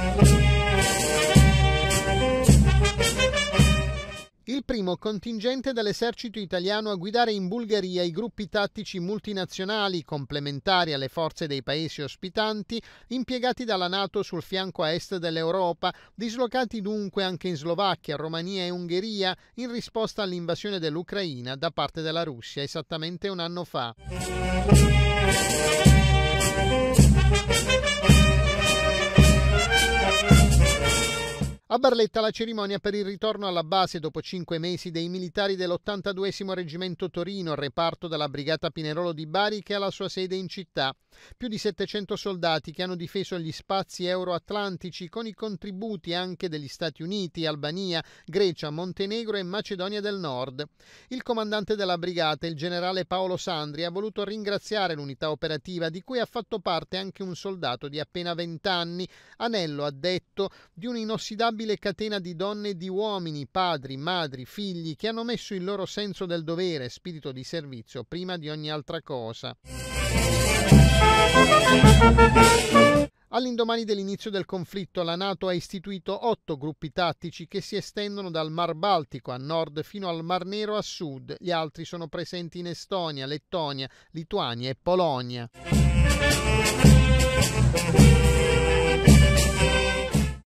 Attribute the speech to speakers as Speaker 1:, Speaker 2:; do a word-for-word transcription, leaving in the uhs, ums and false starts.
Speaker 1: Il primo contingente dell'esercito italiano a guidare in Bulgaria i gruppi tattici multinazionali complementari alle forze dei paesi ospitanti impiegati dalla NATO sul fianco a est dell'Europa, dislocati dunque anche in Slovacchia, Romania e Ungheria in risposta all'invasione dell'Ucraina da parte della Russia esattamente un anno fa. A Barletta la cerimonia per il ritorno alla base dopo cinque mesi dei militari dell'ottantaduesimo Reggimento Torino, reparto della Brigata Pinerolo di Bari che ha la sua sede in città. Più di settecento soldati che hanno difeso gli spazi euroatlantici con i contributi anche degli Stati Uniti, Albania, Grecia, Montenegro e Macedonia del Nord. Il comandante della brigata, il generale Paolo Sandri, ha voluto ringraziare l'unità operativa di cui ha fatto parte anche un soldato di appena vent'anni, anello, ha detto, di un inossidabile catena di donne e di uomini, padri, madri, figli che hanno messo il loro senso del dovere e spirito di servizio prima di ogni altra cosa. All'indomani dell'inizio del conflitto, la NATO ha istituito otto gruppi tattici che si estendono dal Mar Baltico a nord fino al Mar Nero a sud. Gli altri sono presenti in Estonia, Lettonia, Lituania e Polonia.